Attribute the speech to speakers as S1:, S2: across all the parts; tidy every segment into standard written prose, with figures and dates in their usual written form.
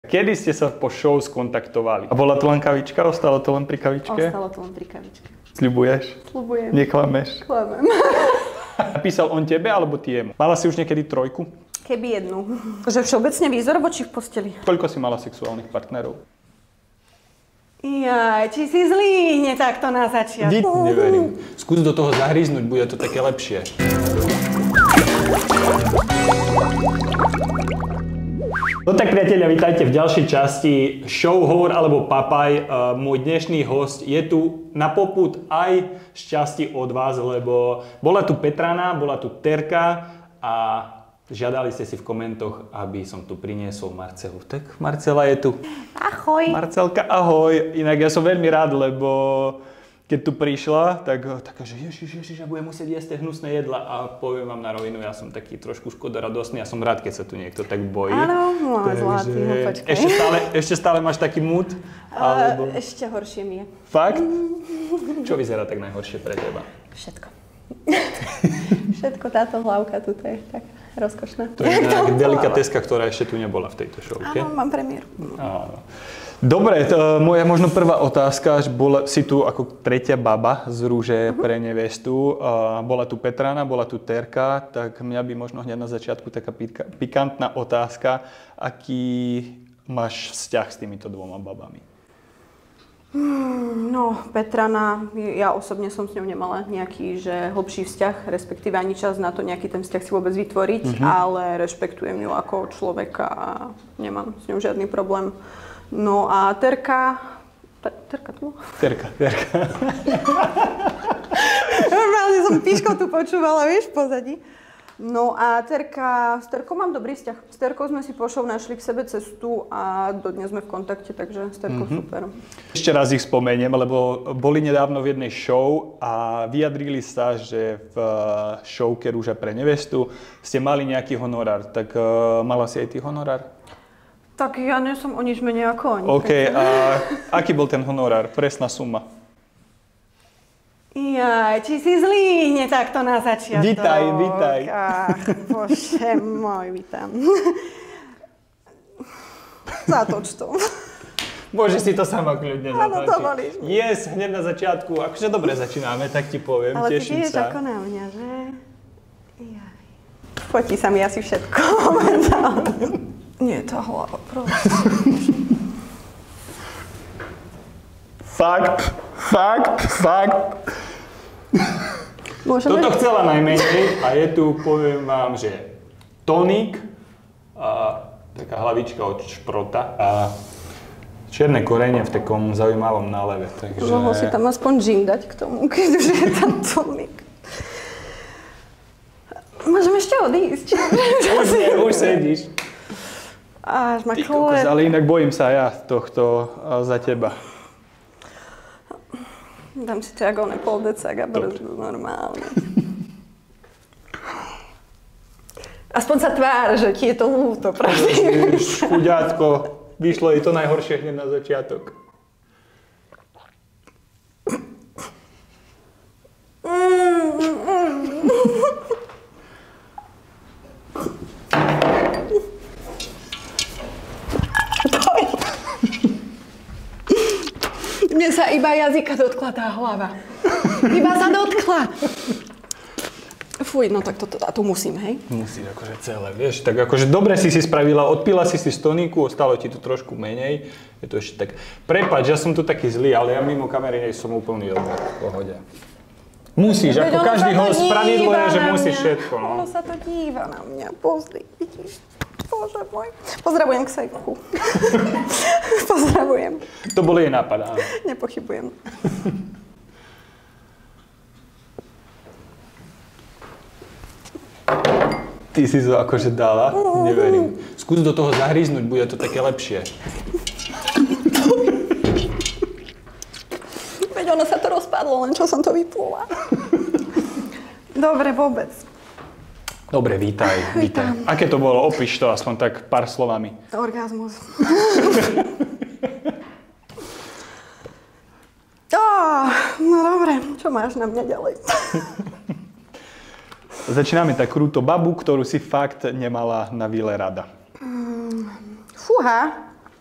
S1: Kedy ste sa po show skontaktovali? A bola to len kavička? Ostalo to len pri kavičke?
S2: Ostalo to len pri kavičke.
S1: Sľubuješ?
S2: Sľubujem.
S1: Neklameš?
S2: Klamem.
S1: Napísal on tebe alebo ty jemu? Mala si už niekedy trojku?
S2: Keby jednu. Že všeobecne výzorovo či v posteli?
S1: Koľko si mala sexuálnych partnerov?
S2: Jaj, či si zlý, nie takto na začiatku.
S1: Neverím. Skús do toho zahríznuť, bude to také lepšie. No tak priatelia, vítajte v ďalšej časti Show Hovor alebo Papaj. Môj dnešný host je tu na popud aj šťastí od vás, lebo bola tu Petrana, bola tu Terka a žiadali ste si v komentoch, aby som tu priniesol Marcelu. Tak Marcela je tu.
S2: Ahoj.
S1: Marcelka, ahoj. Inak ja som veľmi rád, lebo keď tu prišla, tak že ježiš, ja budem musieť jesť tie hnusné jedla a poviem vám na rovinu, ja som taký trošku škodoradostný a som rád, keď sa tu niekto tak bojí.
S2: Áno, môj zlatý, no počkaj.
S1: Ešte stále máš taký mood? Alebo...
S2: Ešte horšie mi je.
S1: Fakt? Čo vyzerá tak najhoršie pre teba?
S2: Všetko. Všetko, táto hlavka tuto je tak rozkošná.
S1: To je nejaká delikateska, ktorá ešte tu nebola v tejto showke.
S2: Áno, mám premiéru.
S1: Áno. Dobre, moja možno prvá otázka, si tu ako tretia baba z Rúže pre nevestu. Bola tu Petrana, bola tu Terka, tak mňa by možno hneď na začiatku taká pikantná otázka. Aký máš vzťah s týmito dvoma babami?
S2: No, Petrana, ja osobne som s ňou nemala nejaký hlbší vzťah, respektíve ani čas na to nejaký ten vzťah si vôbec vytvoriť, ale rešpektujem ju ako človeka a nemám s ňou žiadny problém. No a Terka tu?
S1: Terka.
S2: Normálne som píško tu počúvala, vieš, pozadí. No a s Terkou mám dobrý vzťah. S Terkou sme si po show našli k sebe cestu a dodnes sme v kontakte, takže s Terkou super.
S1: Ešte raz ich spomeniem, lebo boli nedávno v jednej show a vyjadrili sa, že v showke Rúža pre nevestu ste mali nejaký honorár. Tak mala si aj ty honorár?
S2: Tak ja nie som o nič menej ako oni.
S1: OK, a aký bol ten honorár? Presná suma.
S2: Jaj, či si zlý, nie takto na začiatok.
S1: Vítaj.
S2: Ach, bože môj, vítam. Zatoč to.
S1: Môžeš si to sama kľudne zatočiť.
S2: Áno, to volíš.
S1: Yes, hneď na začiatku. Akože dobre začíname, tak ti poviem,
S2: ale
S1: teším sa. Ale ty
S2: vieš ako na mňa, že? Jaj. Potí sa mi asi všetko momentálne. Nie, tá hlava, prosím. Fakt.
S1: Toto chcela najmenej a je tu, poviem vám, že tonik, taká hlavička od šprota a čierne korenie v takom zaujímavom náleve. Takže...
S2: Mohol si tam aspoň džin dať k tomu, keď už je tam tonik. Môžem ešte odísť.
S1: Už sedíš.
S2: Až ma
S1: kokos, ale inak bojím sa ja tohto za teba.
S2: Dám si triagolné poldecák a brzdu normálne. Aspoň sa tvár, že ti je to ľúto, pravda?
S1: Chuďátko, vyšlo jej to najhoršie hneď na začiatok.
S2: Mne sa iba jazyka dotkla tá hlava. Iba sa dotkla. Fuj, no tak to musím, hej?
S1: Musíš akože celé, vieš, tak akože dobre si spravila, odpila si z toníku, ostalo ti tu trošku menej. Je to ešte tak, prepáč, ja som tu taký zlý, ale ja mimo kamery nie som úplný odmer, v pohode. Musíš, ako každý host, pravidlo je, že musíš všetko, no.
S2: Ono sa to díva na mňa, pozri, vidíš? Bože môj. Pozdravujem k Sejku. Pozdravujem.
S1: To bol jej nápad, áno.
S2: Nepochybujem.
S1: Ty si to akože dala? Neverím. Skús do toho zahríznuť, bude to také lepšie.
S2: Veď ono sa to rozpadlo, len čo som to vyplula. Dobre, vôbec.
S1: Dobre, vítaj. Aké to bolo? Opíš to aspoň tak pár slovami.
S2: Orgazmus. No dobre, čo máš na mňa ďalej?
S1: Začíname tak krúto babu, ktorú si fakt nemala na vile rada.
S2: Fúha,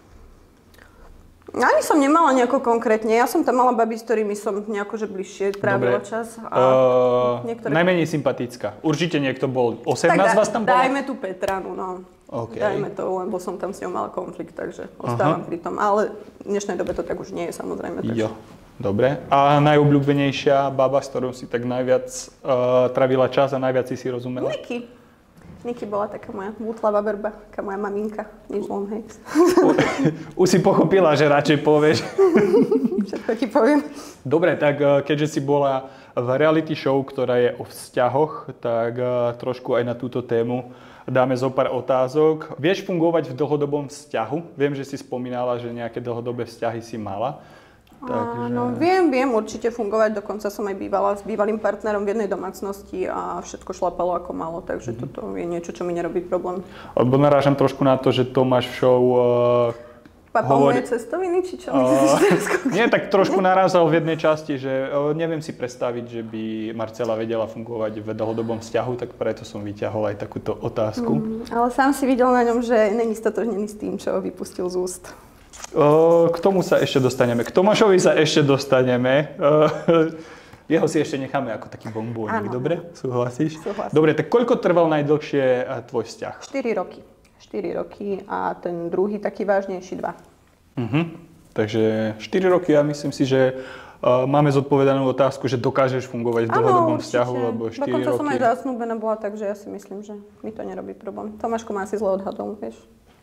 S2: Ani som nemala nejako konkrétne. Ja som tam mala baby, s ktorými som nejako že bližšie trávila čas.
S1: Niektoré... Najmenej sympatická. Určite niekto bol. 18 vás tam bolo?
S2: Dajme tu Petranu, no.
S1: Okay.
S2: Dajme to, lebo som tam s ňou mala konflikt, takže ostávam pri tom. Ale v dnešnej dobe to tak už nie je, samozrejme. Takže...
S1: Jo, dobre. A najobľúbenejšia baba, s ktorou si tak najviac trávila čas a najviac si rozumela?
S2: Niky bola taká moja bútlavá verba, taká moja maminka, nič len, hej.
S1: Už si pochopila, že radšej povieš.
S2: Všetko ti poviem.
S1: Dobre, tak keďže si bola v reality show, ktorá je o vzťahoch, tak trošku aj na túto tému dáme zo pár otázok. Vieš fungovať v dlhodobom vzťahu? Viem, že si spomínala, že nejaké dlhodobé vzťahy si mala. Takže...
S2: Áno, viem určite fungovať, dokonca som aj bývala s bývalým partnerom v jednej domácnosti a všetko šlapalo ako malo, takže toto je niečo, čo mi nerobí problém.
S1: Lebo narážam trošku na to, že Tomáš v show
S2: Papa moje cestoviny, či čo myslíš?
S1: Nie, tak trošku narázal v jednej časti, že neviem si predstaviť, že by Marcela vedela fungovať v dlhodobom vzťahu, tak preto som vyťahol aj takúto otázku.
S2: Ale sám si videl na ňom, že není stotožnený s tým, čo vypustil z úst.
S1: K tomu sa ešte dostaneme. K Tomášovi sa ešte dostaneme. Jeho si ešte necháme ako taký bombónik, dobre? Súhlasíš?
S2: Súhlasím.
S1: Dobre, tak koľko trval najdlhšie tvoj vzťah?
S2: 4 roky. 4 roky a ten druhý taký vážnejší 2.
S1: Takže 4 roky, ja myslím si, že máme zodpovedanú otázku, že dokážeš fungovať v dlhodobom vzťahu, lebo 4 roky...
S2: Dokonca som aj zasnúbená bola, takže ja si myslím, že mi to nerobí problém. Tomáško ma asi zle odhadol, vieš.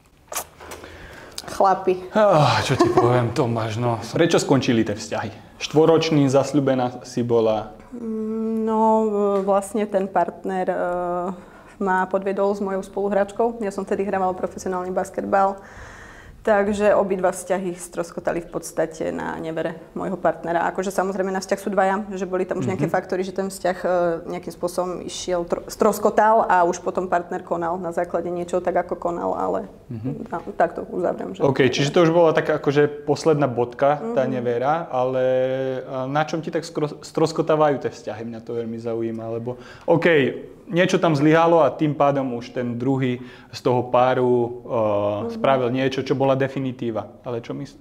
S2: Chlapi.
S1: Čo ti poviem, Tomáš, no. Prečo skončili tie vzťahy? 4-ročný, zasľúbená si bola?
S2: No, vlastne ten partner ma podviedol s mojou spoluhráčkou. Ja som vtedy hrávala profesionálny basketbal. Takže obidva vzťahy stroskotali v podstate na nevere môjho partnera. Akože samozrejme na vzťah sú dvaja, že boli tam už nejaké faktory, že ten vzťah nejakým spôsobom išiel, stroskotal a už potom partner konal na základe niečoho tak, ako konal, ale tak to uzavriem. Že...
S1: OK, čiže to už bola taká akože posledná bodka, tá nevera, ale na čom ti tak stroskotávajú tie vzťahy? Mňa to veľmi zaujíma, lebo OK, niečo tam zlyhalo a tým pádom už ten druhý z toho páru spravil niečo, čo bola definitíva. Ale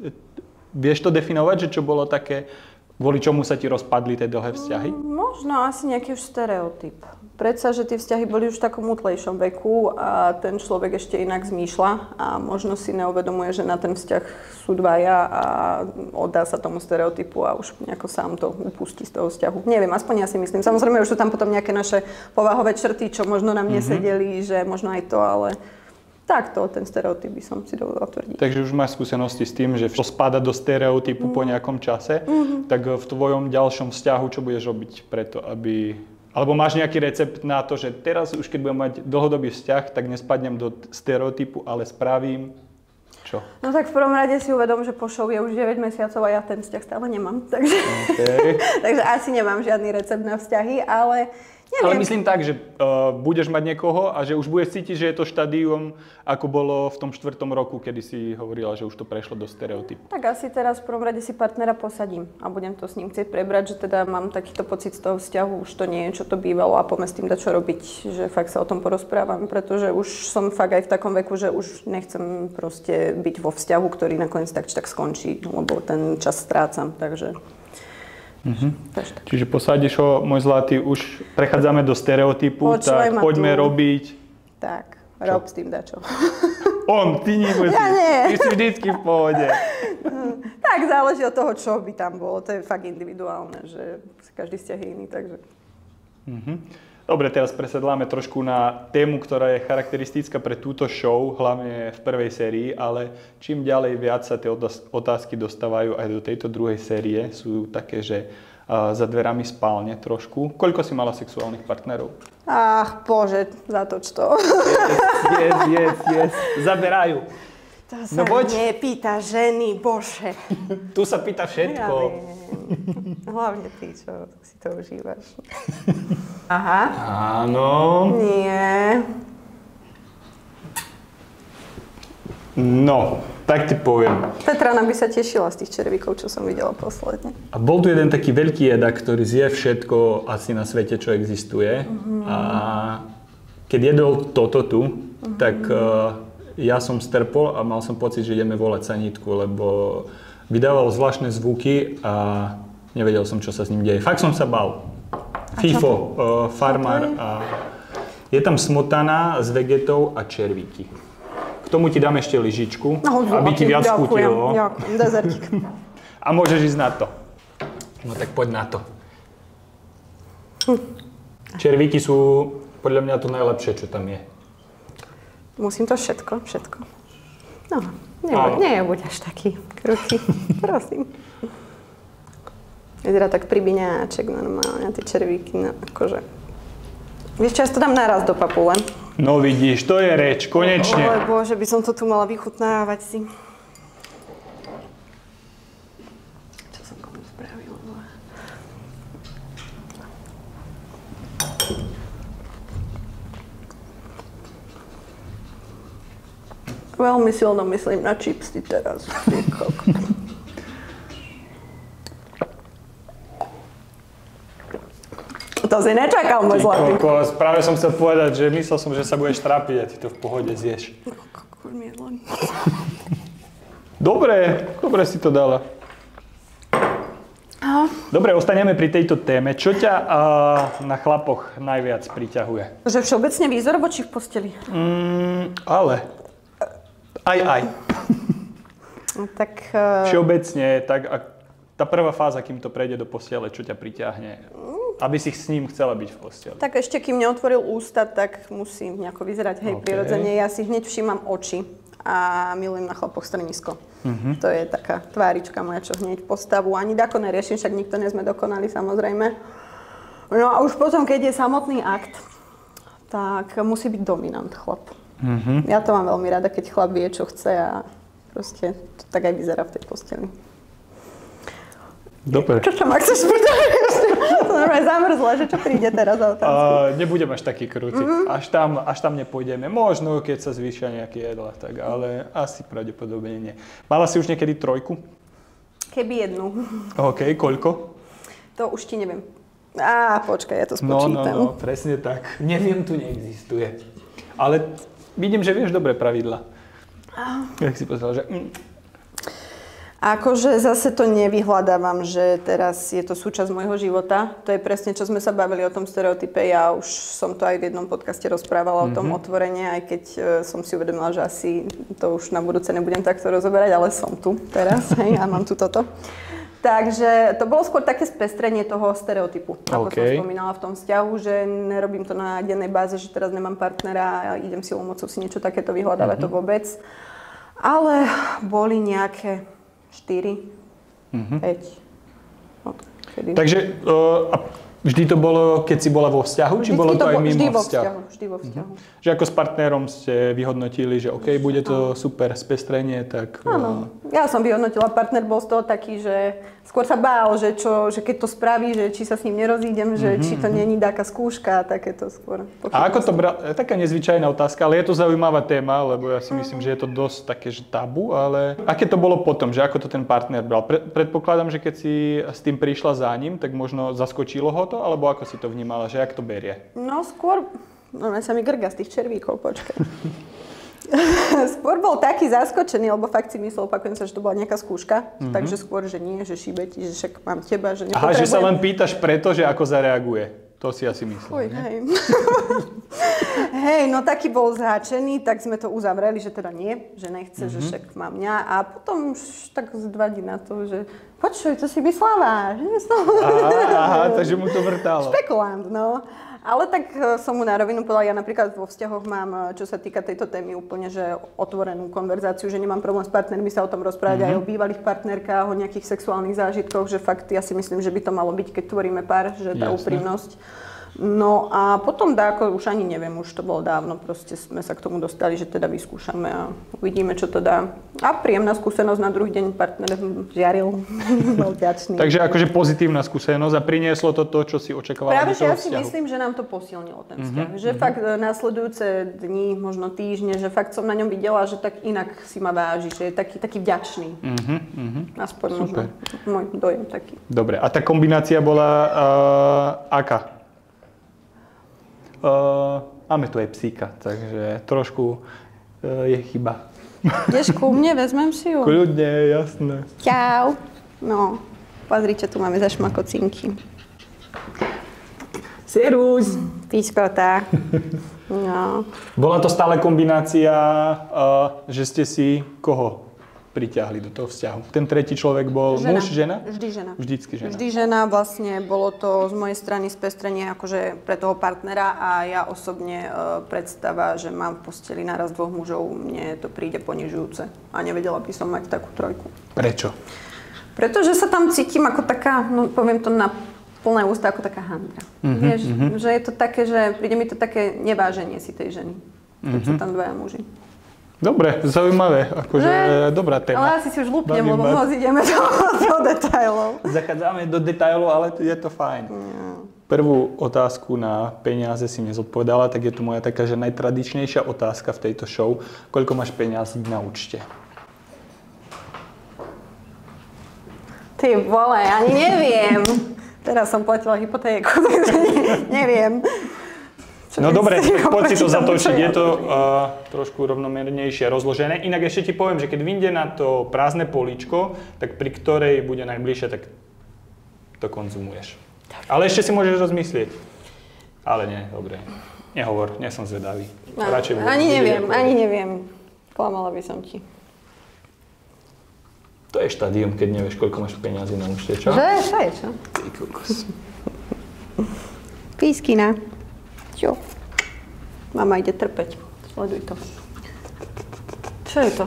S1: vieš to definovať, že čo bolo také, kvôli čomu sa ti rozpadli tie dlhé vzťahy?
S2: Možno asi nejaký už stereotyp. Predsa, že tie vzťahy boli už v takom útlejšom veku a ten človek ešte inak zmýšľa a možno si neuvedomuje, že na ten vzťah sú dvaja a oddá sa tomu stereotypu a už nejako sám to upustí z toho vzťahu. Neviem, aspoň ja si myslím. Samozrejme, už sú tam potom nejaké naše povahové črty, čo možno na mne sedeli, že možno aj to, ale takto, ten stereotyp by som si dovolila tvrdiť.
S1: Takže už máš skúsenosti s tým, že to spada do stereotypu po nejakom čase, tak v tvojom ďalšom vzťahu čo budeš robiť preto, aby... Alebo máš nejaký recept na to, že teraz už keď budem mať dlhodobý vzťah, tak nespadnem do stereotypu, ale spravím čo?
S2: No tak v prvom rade si uvedom, že po show je už 9 mesiacov a ja ten vzťah stále nemám. Takže, takže asi nemám žiadny recept na vzťahy, ale neviem.
S1: Ale myslím tak, že budeš mať niekoho a že už budeš cítiť, že je to štádium, ako bolo v tom 4. roku, kedy si hovorila, že už to prešlo do stereotypu.
S2: Tak asi teraz v prvom rade si partnera posadím a budem to s ním chcieť prebrať, že teda mám takýto pocit z toho vzťahu, už to nie je, čo to bývalo a poďme s tým dať čo robiť, že fakt sa o tom porozprávam, pretože už som fakt aj v takom veku, že už nechcem proste byť vo vzťahu, ktorý nakoniec tak skončí, lebo ten čas strácam, takže...
S1: Čiže posadíš ho, môj zlatý, už prechádzame do stereotypu, tak poďme robiť...
S2: Tak, rob s tým dačo.
S1: Ty nemusíš, ty si vždycky v pohode.
S2: Tak záleží od toho, čo by tam bolo, to je fakt individuálne, že každý vzťah je iný, takže...
S1: Dobre, teraz presedláme trošku na tému, ktorá je charakteristická pre túto show, hlavne v prvej sérii, ale čím ďalej viac sa tie otázky dostávajú aj do tejto druhej série, sú také, že za dverami spálne trošku. Koľko si mala sexuálnych partnerov?
S2: Ach, bože, zatoč to.
S1: Yes. Zaberajú.
S2: To sa nepýta ženy, bože.
S1: Tu sa pýta všetko.
S2: Ja viem. Hlavne ty, čo si to užívaš. Aha.
S1: Áno.
S2: Nie.
S1: No, tak ti poviem.
S2: Petrana by sa tešila z tých červíkov, čo som videla posledne.
S1: A bol tu jeden taký veľký jedak, ktorý zje všetko asi na svete, čo existuje. A keď jedol toto tu, tak ja som strpol a mal som pocit, že ideme volať sanitku, lebo vydával zvláštne zvuky a nevedel som, čo sa s ním deje. Fakt som sa bál. FIFO, farmár a je tam smotana s vegetou a červíky. K tomu ti dám ešte lyžičku, aby ti viac chutilo.
S2: Ďakujem, dezertík.
S1: A môžeš ísť na to. No tak poď na to. Červíky sú podľa mňa to najlepšie, čo tam je.
S2: Musím to všetko. No, nebuď až taký krutý, prosím. Vyzerá tak pribiňáček normálne, tie červíky, no akože. Vieš čo, ja to dám naraz do papule.
S1: No vidíš, to je reč, konečne.
S2: Oj bože, by som to tu mala vychutnávať si. Čo som komu spravila? Veľmi silno myslím na čipsy teraz. To si nečakal, môj zlatý.
S1: Práve som chcel povedať, že myslel som, že sa budeš trápiť a ty to v pohode zješ. Dobre si to dala. Dobre, ostaneme pri tejto téme. Čo ťa na chlapoch najviac priťahuje?
S2: Že všeobecne výzor voči v posteli?
S1: Ale. Aj.
S2: No, tak...
S1: Všeobecne, tak tá prvá fáza, kým to prejde do postele, čo ťa priťahne? Aby si s ním chcela byť v posteli.
S2: Tak ešte, kým neotvoril ústa, tak musím nejako vyzerať, prirodzene. Ja si hneď všímam oči a milujem na chlapoch strnisko. To je taká tvárička moja, čo hneď postavu. Ani dako neriešim, však nikto nie sme dokonali, samozrejme. No a už potom, keď je samotný akt, tak musí byť dominant chlap. Ja to mám veľmi rada, keď chlap vie, čo chce a proste to tak aj vyzerá v tej posteli.
S1: Dobre.
S2: Čo ma chceš spýtať? To normálne zamrzla, že čo príde teraz za otázku?
S1: Nebudem až taký krúty. Až tam nepôjdeme. Možno, keď sa zvýšia nejaké jedlá, tak, ale asi pravdepodobne nie. Mala si už niekedy trojku?
S2: Keby jednu.
S1: OK, koľko?
S2: To už ti neviem. Počkaj, ja to spočítam.
S1: No, presne tak. Neviem, tu neexistuje. Ale vidím, že vieš dobre pravidla. Jak si povedal, že...
S2: Akože zase to nevyhľadávam, že teraz je to súčasť môjho života. To je presne, čo sme sa bavili o tom stereotype. Ja už som to aj v jednom podcaste rozprávala o tom otvorene, aj keď som si uvedomila, že asi to už na budúce nebudem takto rozoberať, ale som tu teraz, hej, a mám tu toto. Takže to bolo skôr také spestrenie toho stereotypu, ako som spomínala v tom vzťahu, že nerobím to na dennej báze, že teraz nemám partnera a idem silou mocou si niečo takéto vyhľadávať, to vôbec. Ale boli nejaké 4, 5.
S1: Takže vždy to bolo, keď si bola vo vzťahu, či bolo to aj mimo vzťahu?
S2: Vždy vo vzťahu.
S1: Že ako s partnerom ste vyhodnotili, že OK, bude to super spestrenie, tak...
S2: Áno, ja som vyhodnotila, partner bol z toho taký, že skôr sa bál, že keď to spraví, že či sa s ním nerozídem, že či to není taká skúška, takéto skôr.
S1: A ako to taká nezvyčajná otázka, ale je to zaujímavá téma, lebo ja si myslím, že je to dosť také, že tabu, ale aké to bolo potom, že ako to ten partner bral? Predpokladám, že keď si s tým prišla za ním, tak možno zaskočilo ho to, alebo ako si to vnímala, že jak to berie?
S2: No skôr, sa mi grga z tých červíkov, počkaj. Skôr bol taký zaskočený, lebo fakt si myslel, opakujem sa, že to bola nejaká skúška, takže skôr, že nie, že šíbe ti, že však mám teba, že nepotrebujem.
S1: Aha, že sa len pýtaš preto, že ako zareaguje. To si asi myslel,
S2: hej. Hej, no taký bol zháčený, tak sme to uzavreli, že teda nie, že nechce, že však mám mňa. A potom už tak z 2 dní na to, že počuj, to si myslela, že
S1: Aha, takže mu to vrtalo.
S2: Špekulant, no. Ale tak som mu na rovinu povedala, ja napríklad vo vzťahoch mám, čo sa týka tejto témy, úplne že otvorenú konverzáciu, že nemám problém s partnermi sa o tom rozprávať aj o bývalých partnerkách, o nejakých sexuálnych zážitkoch, že fakt ja si myslím, že by to malo byť, keď tvoríme pár, že tá úprimnosť. No a potom dáko, už ani neviem, už to bolo dávno, proste sme sa k tomu dostali, že teda vyskúšame a uvidíme, čo to dá. A príjemná skúsenosť, na druhý deň partner žiaril, bol vďačný.
S1: Takže akože pozitívna skúsenosť a prinieslo to, čo si očakávala.
S2: Práve, že ja si myslím, že nám to posilnilo ten vzťah. Že fakt následujúce dni, možno týždne, že fakt som na ňom videla, že tak inak si ma váži, že je taký vďačný. Aspoň možno môj dojem taký.
S1: Dobre, a tá kombinácia bola aká? Máme tu aj psíka, takže trošku je chyba.
S2: Ideš ku mne, vezmem si ju?
S1: Kľudne, jasné.
S2: Čau. No, pozrite, tu máme zašmakocinky.
S1: Servus.
S2: Pískota. No.
S1: Bola to stále kombinácia, že ste si koho pritiahli do toho vzťahu? Ten tretí človek bol muž, žena?
S2: Vždy žena.
S1: Vždycky žena.
S2: Vždy žena, vlastne bolo to z mojej strany spestrenie akože pre toho partnera a ja osobne predstava, že mám v posteli naraz dvoch mužov, mne to príde ponižujúce a nevedela by som mať takú trojku.
S1: Prečo?
S2: Pretože sa tam cítim ako taká, no poviem to na plné ústa, ako taká handra. Vieš, že je to také, že príde mi to také neváženie si tej ženy, keď sú tam dvaja muži.
S1: Dobre, zaujímavé, akože dobrá téma.
S2: Ale asi si už lúpnem, lebo moc ideme do detailov.
S1: Zachádzame do detailov, ale je to fajn. Prvú otázku na peniaze si mi zodpovedala, tak je tu moja taká, že najtradičnejšia otázka v tejto show. Koľko máš peniazí na účte?
S2: Ty vole, ani neviem. Teraz som platila hypotéku, takže neviem.
S1: No dobre, poď si to zatočiť, je to trošku rovnomernejšie rozložené. Inak ešte ti poviem, že keď vyjde na to prázdne políčko, tak pri ktorej bude najbližšie, tak to konzumuješ. Ale ešte si môžeš rozmyslieť. Ale nie, dobre. Nehovor, nie som zvedavý.
S2: Ani neviem. Klamala by som ti.
S1: To je štádium, keď nevieš, koľko máš peniazy na účte, čo?
S2: To je čo?
S1: Ty kokos.
S2: Pískina. Čo? Mama ide trpeť. Sleduj to. Čo je to?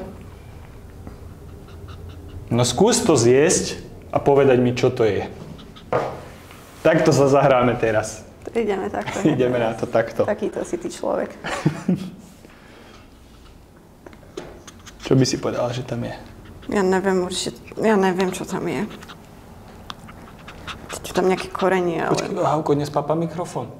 S1: No skús to zjesť a povedať mi, čo to je. Takto sa zahráme teraz.
S2: Ideme takto.
S1: Ideme na to takto.
S2: Takýto si ty človek.
S1: Čo by si povedala, že tam je?
S2: Ja neviem určite, čo tam je. Či tam nejaké korenie, ale...
S1: Počkej, Hauko, nespápa mikrofón.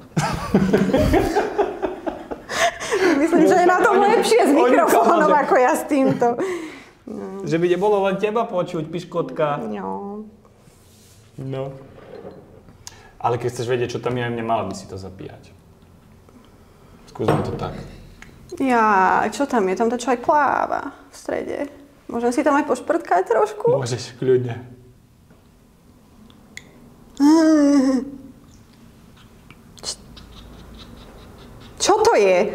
S2: Myslím, že je na tom lepšie s mikrofónom, ako ja s týmto.
S1: No. Že by nebolo len teba počuť, piškotka. No. Ale keď chceš vedieť, čo tam je, nemala by si to zapíjať. Skúsme to tak.
S2: Ja, čo tam je? Tam to človek pláva v strede. Môžem si tam aj pošprtkať trošku?
S1: Môžeš, kľudne.
S2: Čo to je?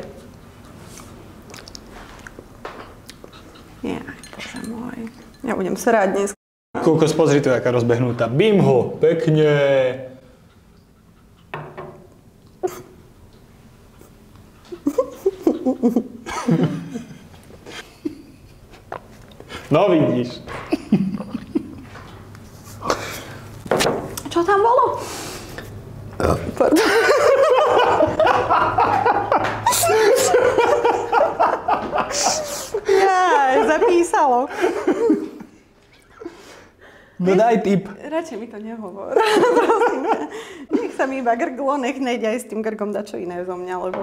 S2: Bože môj. Ja budem srať dnes.
S1: Kokos, pozri tu, jaká rozbehnutá. Bím ho, pekne. No vidíš.
S2: Čo tam bolo? Jaj, zapísalo.
S1: No daj tip.
S2: Radšej mi to nehovor. Prosím ťa. Nech sa mi iba grglo, nech nejde aj s tým grgom dačo iné zo mňa, lebo...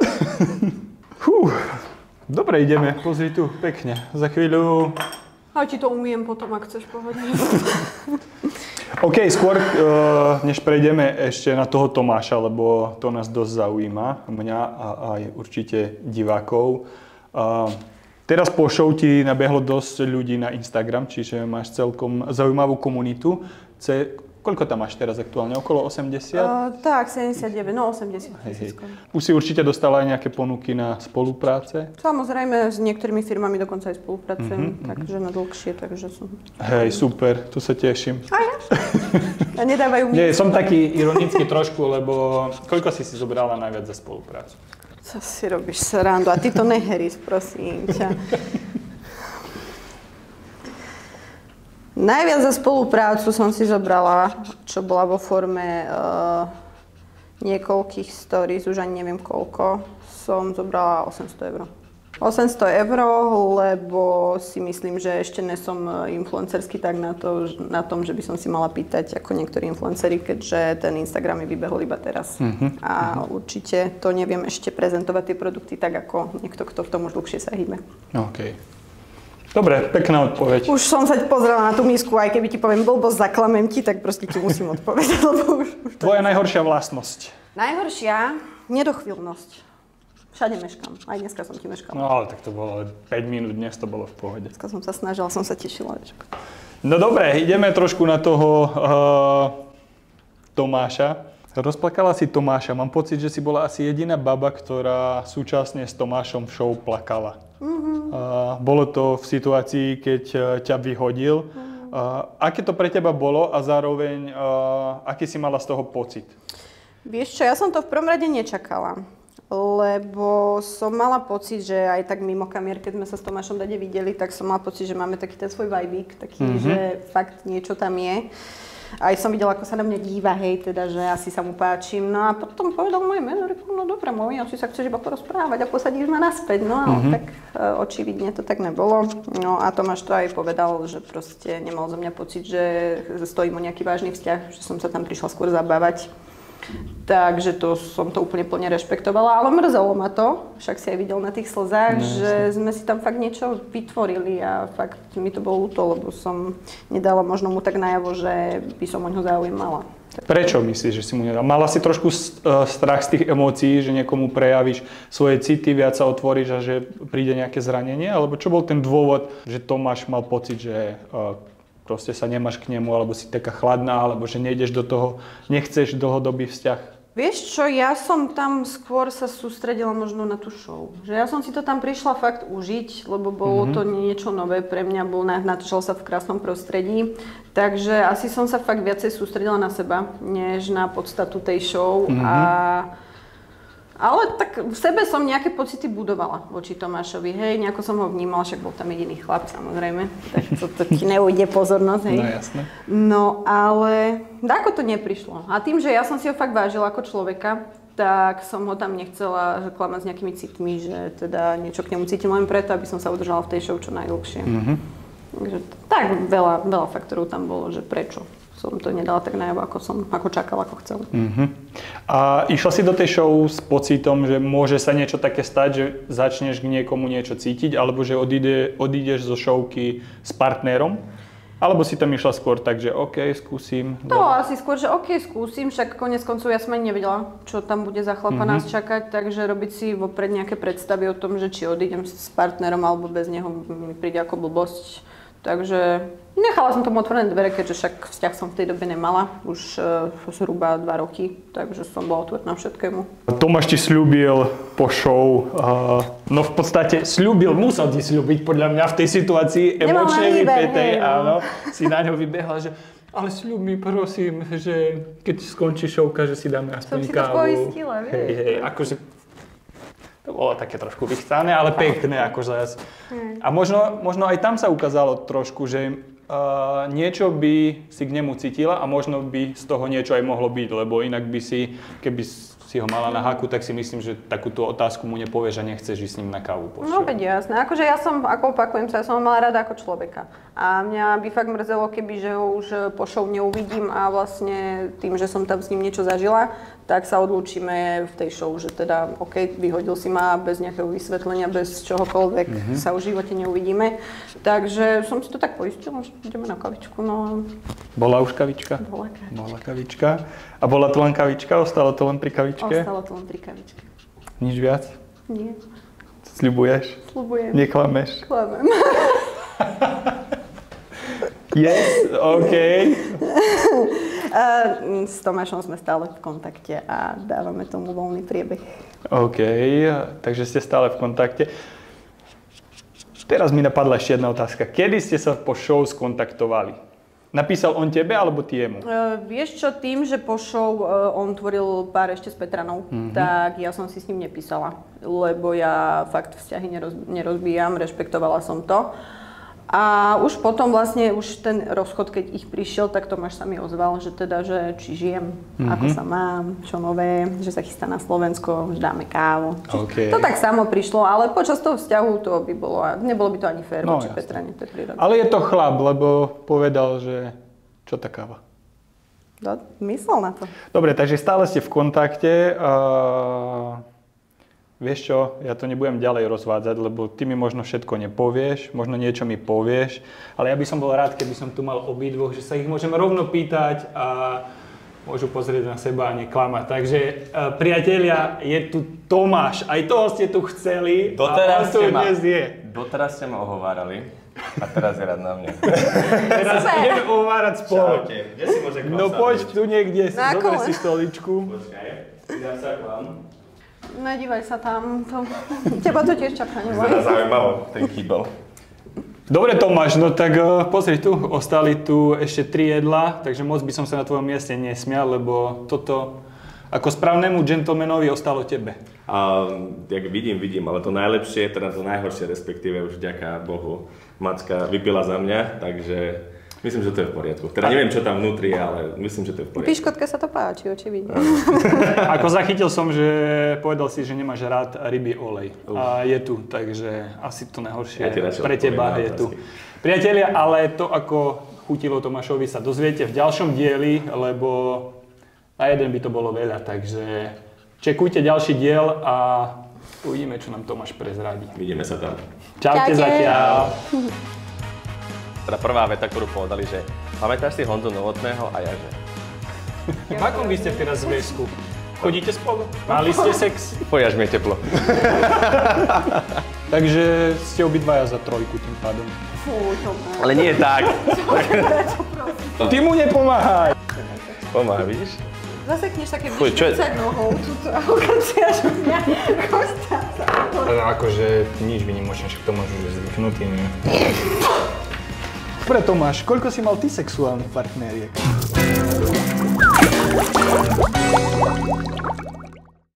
S1: Dobre, ideme. Pozri tu, pekne. Za chvíľu...
S2: A ti to umiem potom, ak chceš pohodne.
S1: OK, skôr než prejdeme ešte na toho Tomáša, lebo to nás dosť zaujíma, mňa a aj určite divákov. Teraz po show ti nabehlo dosť ľudí na Instagram, čiže máš celkom zaujímavú komunitu. Koľko tam máš teraz aktuálne? Okolo 80?
S2: Tak, 79, no 80.
S1: Hej. Už si určite dostala aj nejaké ponuky na spolupráce?
S2: Samozrejme, s niektorými firmami dokonca aj spolupracujem, takže na dlhšie, takže som...
S1: Hej, super, tu sa teším.
S2: A ja? A nedávajú mi...
S1: Nie, som taký ironický trošku, lebo koľko si zobrala najviac za spoluprácu?
S2: Co si robíš srandu? A ty to neheríš, prosím ťa. Najviac za spoluprácu som si zobrala, čo bola vo forme niekoľkých stories, už ani neviem koľko, som zobrala 800 eur. 800 eur, lebo si myslím, že ešte nesom influencersky tak na tom, že by som si mala pýtať ako niektorí influenceri, keďže ten Instagram mi vybehol iba teraz. A určite to neviem ešte prezentovať tie produkty tak, ako niekto, kto v tom už dlhšie sa hýbe.
S1: OK. Dobre, pekná odpoveď.
S2: Už som sa pozrela na tú misku, aj keby ti poviem blbosť, zaklamem ti, tak proste ti musím odpovedať, lebo už
S1: Tvoja najhoršia vlastnosť?
S2: Najhoršia? Nedochvíľnosť. Všade meškám. Aj dneska som ti meškala.
S1: No ale tak to bolo 5 minút, dnes to bolo v pohode.
S2: Dneska som sa snažila, som sa tešila.
S1: No dobre, ideme trošku na toho Tomáša. Rozplakala si Tomáša. Mám pocit, že si bola asi jediná baba, ktorá súčasne s Tomášom v show plakala. Bolo to v situácii, keď ťa vyhodil. Aké to pre teba bolo a zároveň aký si mala z toho pocit?
S2: Vieš čo, ja som to v prvom rade nečakala. Lebo som mala pocit, že aj tak mimo kamier, keď sme sa s Tomášom Dade videli, tak som mala pocit, že máme taký ten svoj vibík, taký, že fakt niečo tam je. Aj som videla, ako sa na mňa díva, hej, teda, že asi sa mu páčim. No a potom povedal môj meno, no dobre, môj, asi sa chceš iba porozprávať a posadíš ma naspäť. No ale tak očividne to tak nebolo. No a Tomáš to aj povedal, že proste nemal zo mňa pocit, že stojím o nejaký vážny vzťah, že som sa tam prišla skôr zabávať. Takže to som to úplne plne rešpektovala, ale mrzelo ma to, však si aj videl na tých slzách, že sme si tam fakt niečo vytvorili a fakt mi to bolo ľúto, lebo som nedala možno mu tak najavo, že by som o ňo záujem mala.
S1: Prečo myslíš, že si mu nedala? Mala si trošku strach z tých emócií, že niekomu prejavíš svoje city, viac sa otvoríš a že príde nejaké zranenie? Alebo čo bol ten dôvod, že Tomáš mal pocit, že proste sa nemáš k nemu, alebo si taká chladná, alebo že nejdeš do toho, nechceš dlhodobý vzťah?
S2: Vieš čo, ja som tam skôr sa sústredila možno na tú show. Že ja som si to tam prišla fakt užiť, lebo bolo to niečo nové pre mňa, natáčalo sa v krásnom prostredí. Takže asi som sa fakt viacej sústredila na seba, než na podstatu tej show. Ale tak v sebe som nejaké pocity budovala voči Tomášovi, hej, nejako som ho vnímala, však bol tam jediný chlap, samozrejme, tak to ti neujde pozornosť, hej.
S1: No jasné.
S2: No ale ako to neprišlo. A tým, že ja som si ho fakt vážila ako človeka, tak som ho tam nechcela klamať s nejakými citmi, že teda niečo k nemu cítim len preto, aby som sa udržala v tej show čo najdlhšie. Takže tak veľa faktorov tam bolo, že prečo som to nedala tak najavo, ako čakala, ako chcel.
S1: A išla si do tej show s pocitom, že môže sa niečo také stať, že začneš k niekomu niečo cítiť, alebo že odídeš zo showky s partnerom? Alebo si tam išla skôr tak, že OK, skúsim?
S2: To asi skôr, že OK, skúsim, však konec koncov ja som ani nevedela, čo tam bude za chlapa nás čakať, takže robiť si vopred nejaké predstavy o tom, že či odídem s partnerom alebo bez neho mi príde ako blbosť. Takže nechala som tomu otvorené dvere, keďže však vzťah som v tej dobe nemala, už zhruba 2 roky, takže som bola otvorená všetkému. Tomáš
S1: ti sľúbil po show, no v podstate musel ti sľúbiť podľa mňa v tej situácii emočne vypätej, áno, si na ňo vybehla, že ale sľub mi prosím, že keď skončí showka, že si dáme aspoň kávu.
S2: Som si to poistila, vieš.
S1: Hej, akože to bolo také trošku vychcané, ale pekné akože. A možno aj tam sa ukázalo trošku, že niečo by si k nemu cítila a možno by z toho niečo aj mohlo byť, lebo inak by si, keby si ho mala na haku, tak si myslím, že takúto otázku mu nepovieš a nechceš ísť s ním na kávu.
S2: No veď jasné, akože ja som, ako opakujem sa, ja som ho mala rada ako človeka. A mňa by fakt mrzelo, keby že ho už po show neuvidím a vlastne tým, že som tam s ním niečo zažila, tak sa odlúčime v tej show, že teda OK, vyhodil si ma bez nejakého vysvetlenia, bez čohokoľvek, sa v živote neuvidíme. Takže som si to tak poistila, že ideme na kavičku, no.
S1: Bola už kavička? Bola kavička. A bola to len kavička? Ostalo to len pri kavičke?
S2: Ostalo to len pri kavičke.
S1: Nič viac?
S2: Nie.
S1: Sľubuješ?
S2: Sľubujem.
S1: Neklameš?
S2: Klamem.
S1: Yes, OK.
S2: S Tomášom sme stále v kontakte a dávame tomu voľný priebeh.
S1: OK, takže ste stále v kontakte. Teraz mi napadla ešte jedna otázka. Kedy ste sa po show skontaktovali? Napísal on tebe alebo ty jemu?
S2: Vieš čo, tým, že po show on tvoril pár ešte s Petranou, tak ja som si s ním nepísala, lebo ja fakt vzťahy nerozbíjam, rešpektovala som to. A už potom vlastne, už ten rozchod, keď ich prišiel, tak Tomáš sa mi ozval, že teda, že či žijem, ako sa mám, čo nové, že sa chystá na Slovensko, že dáme kávu.
S1: Okay.
S2: To tak samo prišlo, ale počas toho vzťahu to by bolo, nebolo by to ani fér, či Petrane, to je prírodné.
S1: Ale je to chlap, lebo povedal, že čo tá káva?
S2: Myslel na to.
S1: Dobre, takže stále ste v kontakte. Vieš čo, ja to nebudem ďalej rozvádzať, lebo ty mi možno všetko nepovieš, možno niečo mi povieš, ale ja by som bol rád, keby som tu mal obidvoch, že sa ich môžem rovno pýtať a môžu pozrieť na seba a neklamať. Takže priatelia, je tu Tomáš, aj toho ste tu chceli a on tu dnes je.
S3: Doteraz ste ma ohovárali a teraz je rád na mňa.
S1: Teraz ideme ohovárať spolu.
S3: Čaute, kde si môže
S1: No poď tu niekde,
S2: Na
S1: zober
S2: kole.
S1: si stoličku.
S3: Počkaj, pridám sa k vám.
S2: Nedívaj sa tam. Teba to tiež čaká,
S3: Vyzerá
S2: neboj.
S3: zaujímavo, ten kýbel.
S1: Dobre Tomáš, no tak pozri tu, ostali tu ešte 3 jedlá, takže moc by som sa na tvojom mieste nesmial, lebo toto ako správnemu gentlemanovi ostalo tebe.
S3: A jak vidím, ale to najlepšie, teda to najhoršie, respektíve už vďaka Bohu, Macka vypila za mňa, takže myslím, že to je v poriadku. Teda neviem, čo tam vnútri, ale myslím, že to je v poriadku.
S2: Piškotke sa to páči, očividne.
S1: Ako zachytil som, že povedal si, že nemáš rád rybí olej. A je tu, takže asi to najhoršie
S3: Ja ti radšej
S1: pre teba
S3: odpoviem na
S1: je tu.
S3: otázky.
S1: Priatelia, ale to, ako chutilo Tomášovi, sa dozviete v ďalšom dieli, lebo na jeden by to bolo veľa, takže čekujte ďalší diel a uvidíme, čo nám Tomáš prezradí.
S3: Vidíme sa tam.
S1: Čaute zatiaľ.
S3: Teda prvá veta, ktorú povedali, že pamätáš si Honzu Novotného a ja že?
S1: V akom vy ste teraz zväzku? Chodíte spolu? Mali ste sex?
S3: Pojaž mi je teplo.
S1: Takže ste obidvaja za trojku tým pádom.
S2: Fú, to ne.
S3: Ale nie tak.
S1: Ty mu nepomáhaj!
S3: Pomáha, vidíš?
S2: Zasekneš také
S3: Fuj, čo je?
S2: vyšťúcať nohou, tuto a ukaciaš mňa.
S1: Ale akože nič vynimočné, však Tomáš už je zvyknutý, nie? Dobre Tomáš, koľko si mal ty sexuálnych partneriek?